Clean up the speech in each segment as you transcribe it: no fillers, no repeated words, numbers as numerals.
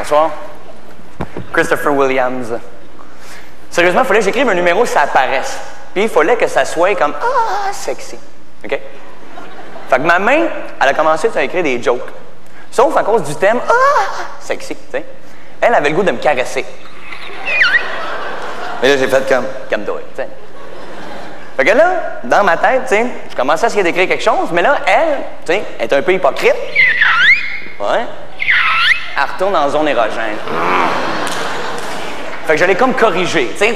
Bonsoir. Christopher Williams. Sérieusement, il fallait que j'écrive un numéro ça apparaisse. Puis il fallait que ça soit comme « Ah, sexy ». OK? Fait que ma main, elle a commencé à écrire des jokes. Sauf à cause du thème « Ah, sexy », tu sais. Elle avait le goût de me caresser. Mais là, j'ai fait comme « Calme-toi », tu sais. Fait que là, dans ma tête, tu sais, je commençais à essayer d'écrire quelque chose, mais là, elle, tu sais, elle est un peu hypocrite. Ouais. Elle retourne en zone érogène. Fait que je l'ai comme corrigé, tu sais.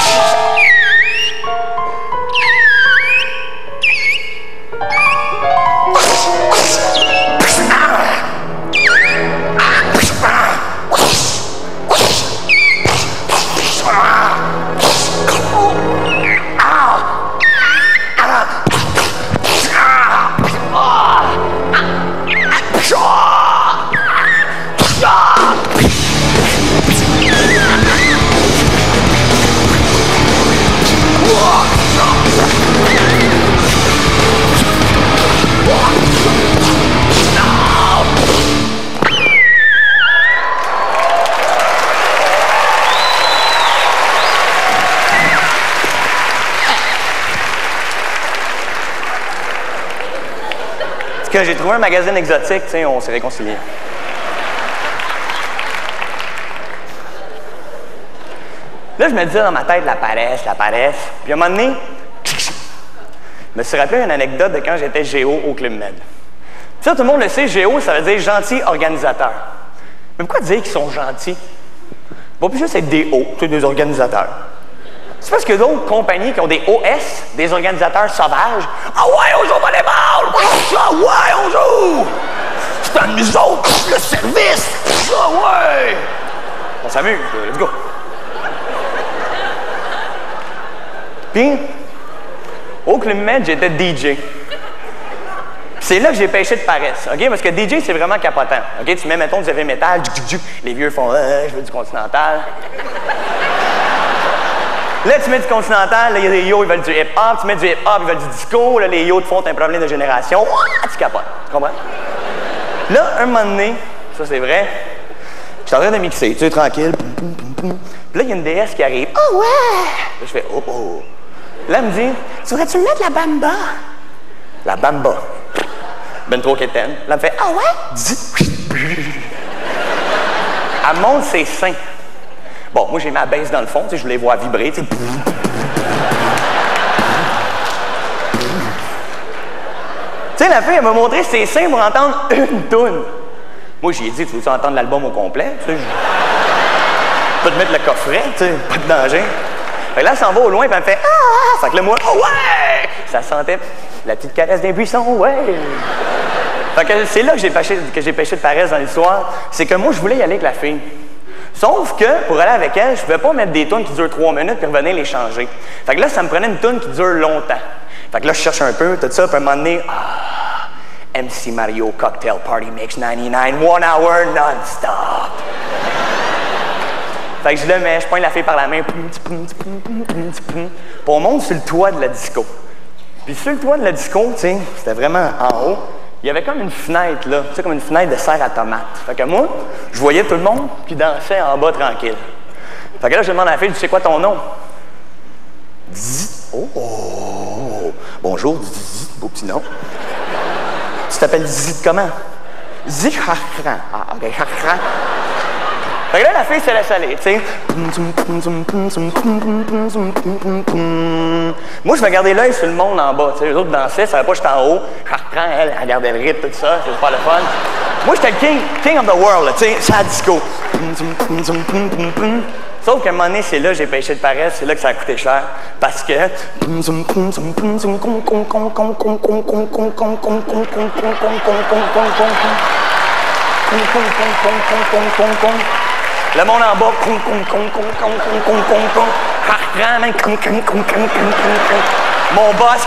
Que j'ai trouvé un magazine exotique, tu sais, on s'est réconciliés. Là, je me disais dans ma tête, la paresse. Puis à un moment donné, je me suis rappelé une anecdote de quand j'étais géo au Club Med. Ça, tout le monde le sait, géo, ça veut dire gentil organisateur. Mais pourquoi dire qu'ils sont gentils? Bon, plus juste être des O, tu sais, des organisateurs. C'est parce que d'autres compagnies qui ont des OS, des organisateurs sauvages. Ah ouais, on joue au volleyball! Ah ouais, on joue! C'est à nous autres, le service! Ah ouais! On s'amuse, let's go! Puis, au Club Med, j'étais DJ. C'est là que j'ai pêché de paresse, OK? Parce que DJ, c'est vraiment capotant. OK? Tu mets, mettons, du heavy metal, les vieux font je veux du continental. Là, tu mets du continental, là, il y a des yo, ils veulent du hip-hop. Tu mets du hip-hop, ils veulent du disco. Là, les yo te font un problème de génération. Tu capotes. Tu comprends? Là, un moment donné, ça c'est vrai, je suis en train de mixer, tu sais, tranquille. Puis là, il y a une déesse qui arrive. Oh ouais! Là, je fais oh oh. Là, elle me dit, tu voudrais-tu me mettre la bamba? La bamba. Ben trop quétaine. Là, elle me fait, ah ouais? Elle monte ses seins. Bon, moi, j'ai ma baisse dans le fond, tu sais, je les vois vibrer, tu sais. Tu sais, la fille, elle m'a montré ses seins pour entendre une toune. Moi, j'ai dit, tu veux-tu entendre l'album au complet? Tu sais, je peux te mettre le coffret, tu sais, pas de danger. Fait que là, elle s'en va au loin, puis elle me fait ah! Fait que là, moi, oh ouais! Ça sentait la petite caresse d'un buisson, ouais! Fait que c'est là que j'ai pêché de paresse dans l'histoire. C'est que moi, je voulais y aller avec la fille. Sauf que, pour aller avec elle, je ne pouvais pas mettre des tunes qui durent 3 minutes puis revenir les changer. Fait que là, ça me prenait une tune qui dure longtemps. Fait que là, je cherche un peu, tout ça, puis à un moment donné, MC Mario Cocktail Party Mix 99, 1 hour non-stop. Fait que je le mets, je pointe la fille par la main, puis on monte sur le toit de la disco. Puis sur le toit de la disco, tu sais, c'était vraiment en haut. Il y avait comme une fenêtre, là, tu sais, comme une fenêtre de serre à tomates. Fait que moi, je voyais tout le monde qui dansait en bas tranquille. Fait que là, je demande à la fille, tu sais quoi ton nom? Zzz. Oh! Bonjour, Zzz, beau petit nom. Tu t'appelles Zzz comment? Zzz Chakran. Ah, ok, Chakran. Fait que là, la fille se laisse aller, tu sais. Moi, je vais garder l'œil sur le monde en bas, tu sais. Les autres dansaient, ça savait pas que j'étais en haut. Chakran, elle regardait le rythme, tout ça, c'est pas le fun. Moi, j'étais le king of the world, tu sais, c'est la disco. Sauf qu'à un moment donné, c'est là que j'ai pêché de paresse, c'est là que ça a coûté cher. Parce que... Le monde en bas, mon boss,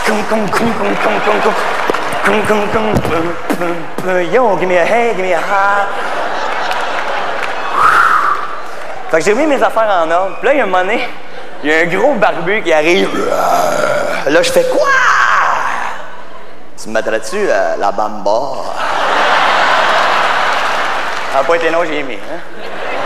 yo, give me a hey, give me a ha. Fait que j'ai mis mes affaires en ordre. Puis là, il y a un moment donné, il y a un gros barbu qui arrive. Là, je fais quoi? Tu me mettrais-tu la bamba? Ça n'a pas été long, j'ai aimé, hein?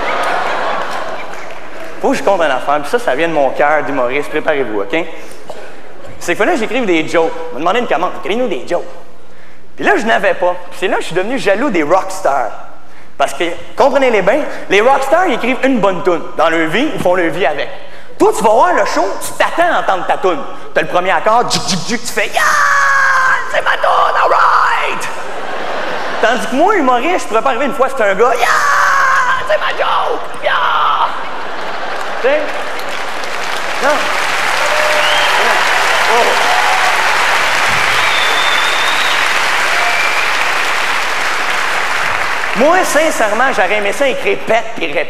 faut que je compte une affaire, puis ça vient de mon cœur d'humoriste, préparez-vous, OK? C'est qu'il fallait que j'écrive des jokes. On m'a demandé une commande, écrivez-nous des jokes. Puis là, je n'avais pas. Puis c'est là que je suis devenu jaloux des rockstars. Parce que, comprenez-les bien, les rockstars, ils écrivent une bonne toune. Dans leur vie, ils font leur vie avec. Toi, tu vas voir le show, tu t'attends à entendre ta toune. Tu as le premier accord, tu fais « Yeah! C'est ma toune, all right! » Tandis que moi, humoriste, je pourrais pas arriver une fois, c'est un gars « Yeah! C'est ma joke! Yeah! » Tu sais? Non. Oh. Moi, sincèrement, j'aurais aimé ça écrire « pète » puis « répète ».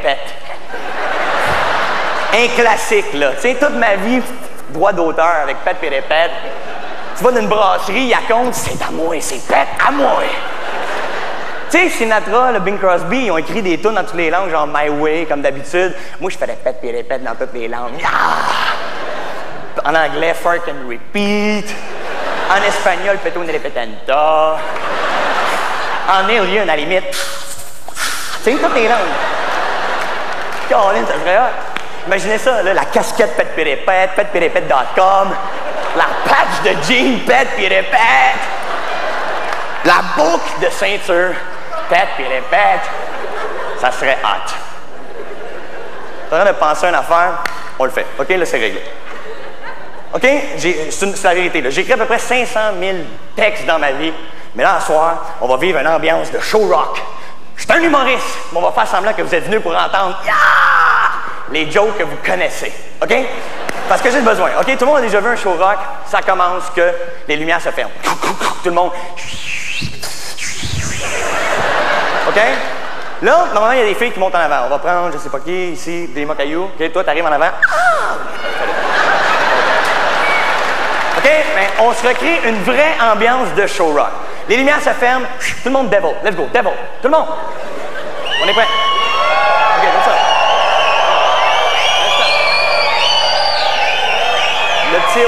Un classique, là. Tu sais, toute ma vie, droit d'auteur avec pète puis répète. Tu vas dans une brasserie, il compte, c'est à moi, c'est pète à moi. Tu sais, Sinatra, le Bing Crosby, ils ont écrit des tunes dans toutes les langues, genre My Way, comme d'habitude. Moi, je fais répète puis répète dans toutes les langues. Yeah! En anglais, Fart and Repeat. En espagnol, Peto une repetenta. En alien, à la limite. Tu sais, toutes les langues. Caroline, ça serait hot. Imaginez ça, là, la casquette pète puis répète, pète-puis-répète.com, la patch de jean pète puis répète, la boucle de ceinture pète puis répète. Ça serait hot. T'es en train de penser à une affaire, on le fait. OK, là, c'est réglé. OK? C'est la vérité, là. J'ai écrit à peu près 500 000 textes dans ma vie, mais là, ce soir, on va vivre une ambiance de show rock. Je suis un humoriste, mais on va faire semblant que vous êtes venus pour entendre les jokes que vous connaissez. OK? Parce que j'ai besoin. OK? Tout le monde a déjà vu un show rock. Ça commence que les lumières se ferment. Tout le monde. OK? Là, normalement, il y a des filles qui montent en avant. On va prendre, je sais pas qui, ici, des Caillou. OK? Toi, t'arrives en avant. OK? Mais on se recrée une vraie ambiance de show rock. Les lumières se ferment. Tout le monde devil. Let's go. Devil. Tout le monde. On est prêt? OK, comme ça. Le petit,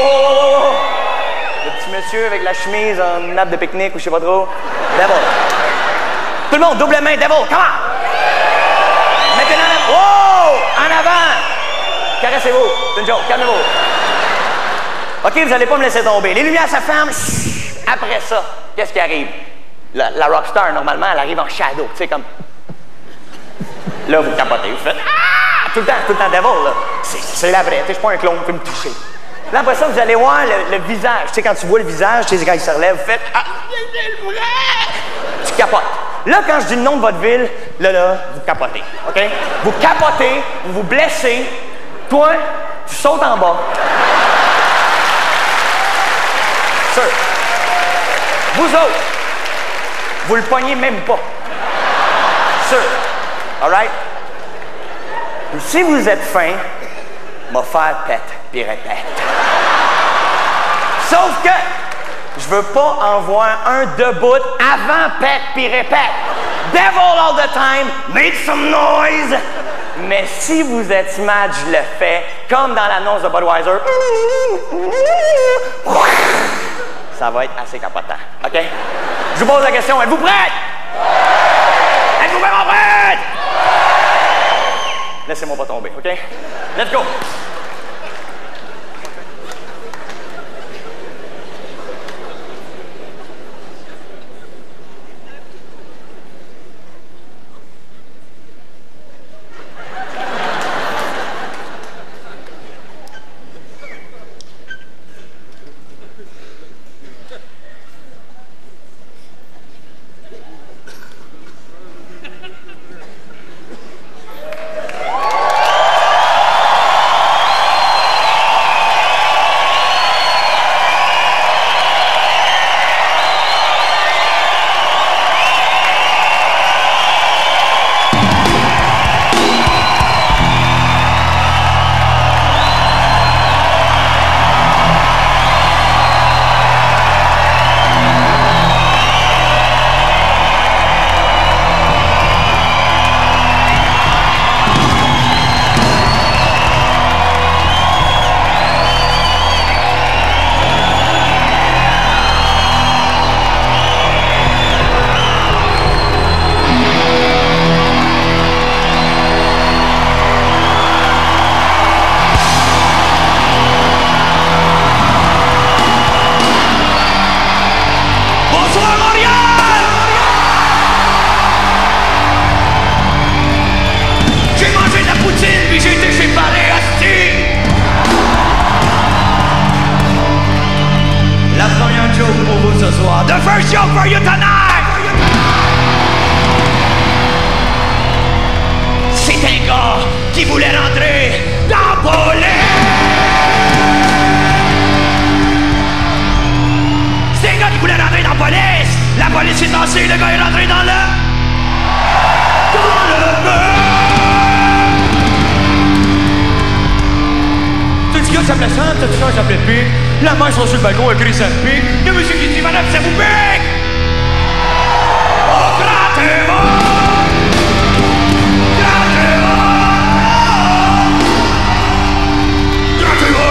le petit monsieur avec la chemise en nappe de pique-nique ou je sais pas trop. Devil. Tout le monde, double main, devil, come on! Maintenant, en avant! Caressez-vous, c'est une joke, calmez-vous. OK, vous n'allez pas me laisser tomber. Les lumières se ferment. Après ça, qu'est-ce qui arrive? La rockstar, normalement, elle arrive en shadow, tu sais, comme... Là, vous capotez, vous faites... Tout le temps, devil, là. C'est la vraie, tu sais, je suis pas un clone, vous pouvez me toucher. Là, après ça, vous allez voir le visage. Tu sais, quand tu vois le visage, tu sais, quand il se relève, vous faites... c'est le vrai! Tu capotes. Là, quand je dis le nom de votre ville, là, vous capotez, OK? Vous capotez, vous vous blessez. Toi, tu sautes en bas. Sûr. Vous autres, vous le pognez même pas. Sûr. All right? Et si vous êtes fin, m'a faire pète puis répète. Sauf que je veux pas en voir un debout avant pète puis répète. Devil all the time, make some noise. Mais si vous êtes smart, je le fais comme dans l'annonce de Budweiser. Ça va être assez capotant. OK? Je vous pose la question, êtes-vous prêts? Êtes-vous vraiment prêts? Laissez-moi pas tomber, OK? Let's go! for you tonight! C'est un gars qui voulait rentrer dans la police! C'est un gars qui voulait rentrer dans la police! La police est passée, le gars est rentré dans le mur! Tout ce gars s'appelait Sam, tout ce gars s'appelait Pic. La mère sont sur le balcon avec Chris and Pic. Le monsieur qui dit madame, ça vous pique! Oh, grattez-moi! Grattez-moi! Grattez-moi!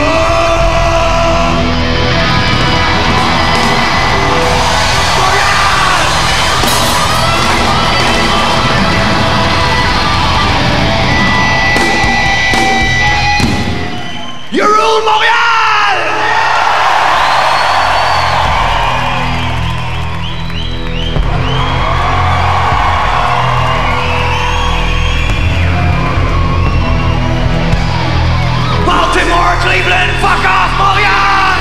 You rule Montréal! Baltimore, Cleveland, fuck off Montréal!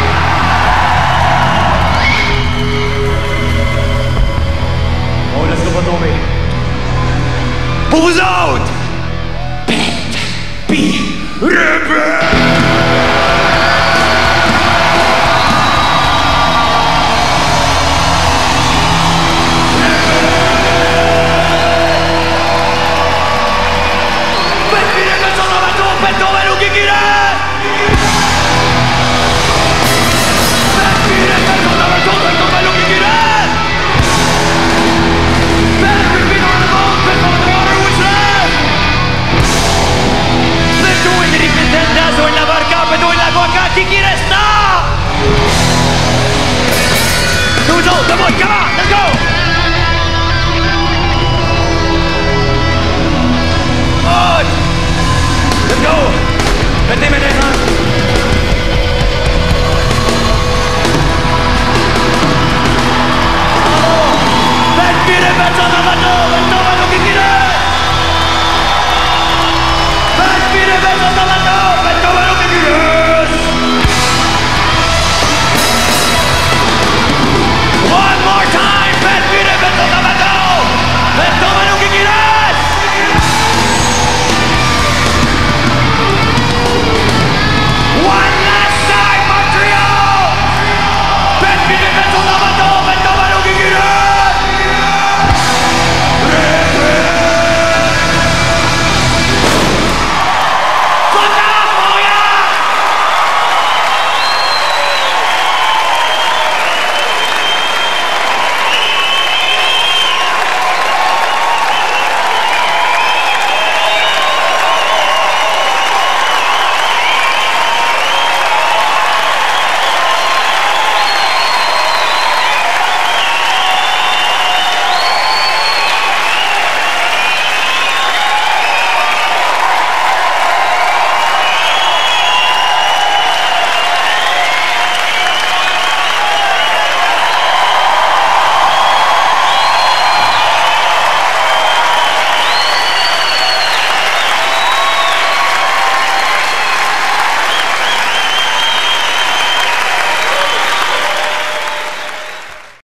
On laisse pas tomber. Pour vous autres! Pète, pis, rebelle! Qui resta? Nous autres, come on, come on!